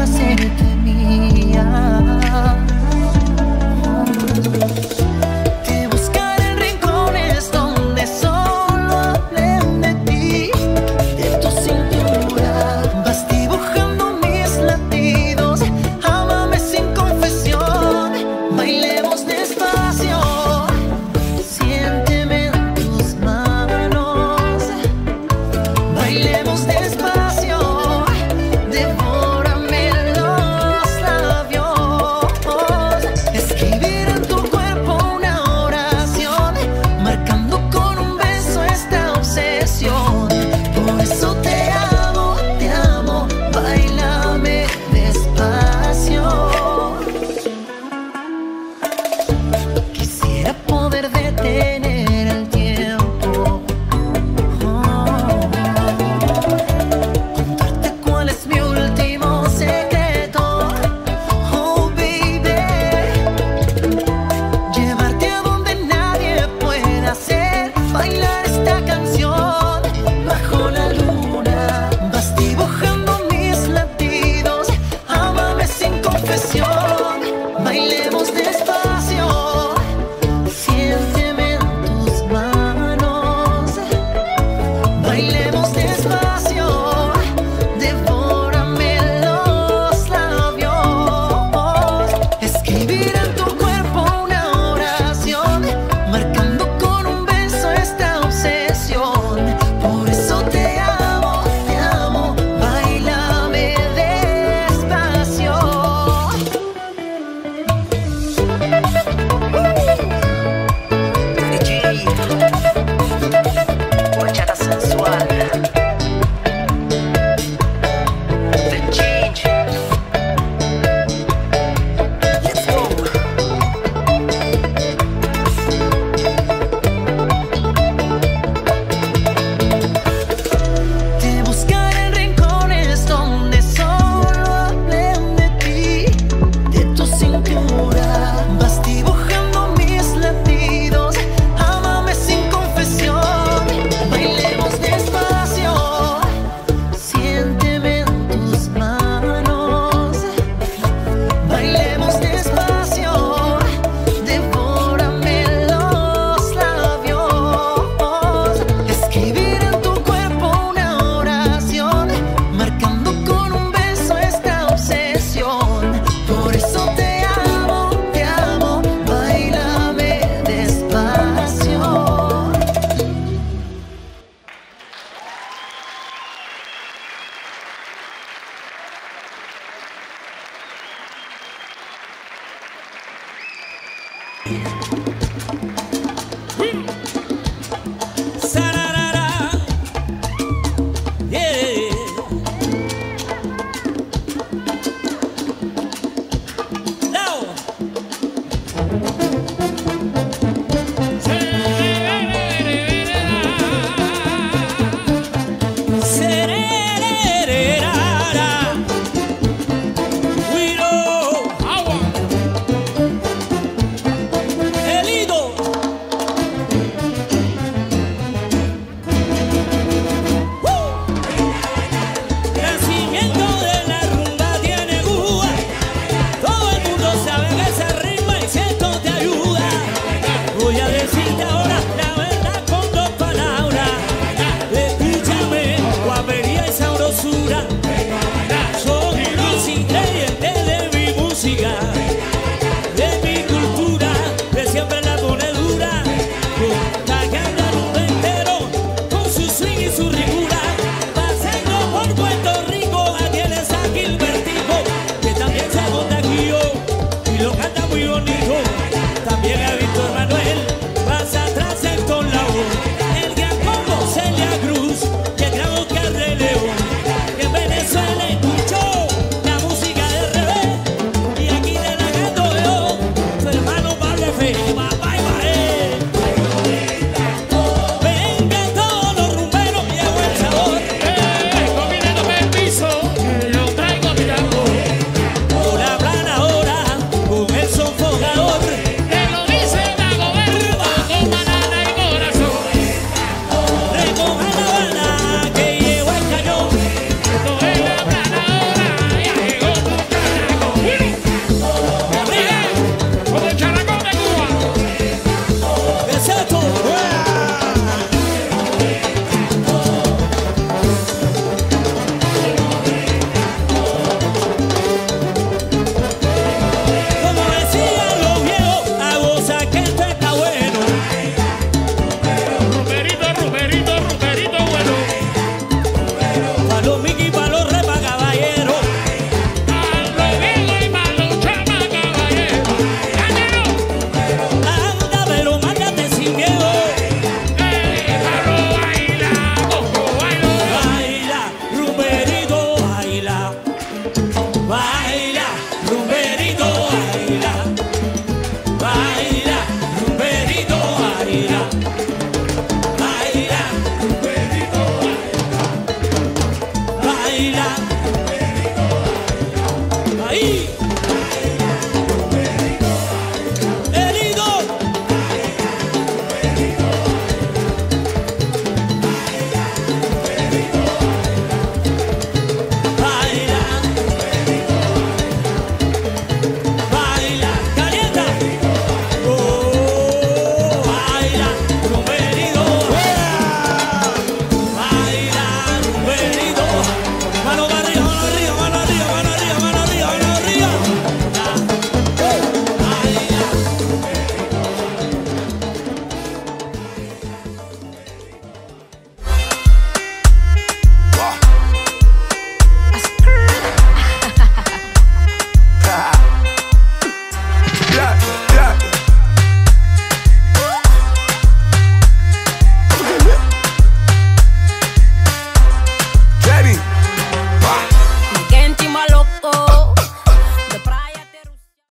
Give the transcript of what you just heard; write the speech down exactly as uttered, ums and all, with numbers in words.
hacerte mía. Te buscaré en rincones donde solo hablen de ti, de tu cintura. Vas dibujando mis latidos, ámame sin confesión. Bailemos despacio, siénteme en tus manos. Bailemos despacio, devórame los labios. Escribir en tu cuerpo una oración, marcando con un beso esta obsesión. Por eso te amo, te amo, bailame despacio. Quisiera poder detener el tiempo, contarte cuál es mi último secreto, oh baby, llevarte a donde nadie pueda hacer bailar esta canción bajo la luna. Vas dibujando mis latidos, ámame sin confesión. Bailemos despacio, siénteme en tus manos. Bailemos despacio, devórame los labios. Escribir en tu cuerpo una oración, marcando con un beso esta obsesión. Por eso te amo, te amo, bailame despacio. Bachata sensual, The Change. Let's go. Te buscaré en rincones donde solo hablen de ti, de tu cintura. Vas dibujando mis latidos, ámame sin confesión. Bailemos despacio, siénteme en tus manos. Bailemos despacio, devórame los labios. Escribir en tu cuerpo una oración, marcando con un beso esta obsesión. Por eso te amo, te amo, bailame despacio. Sarah.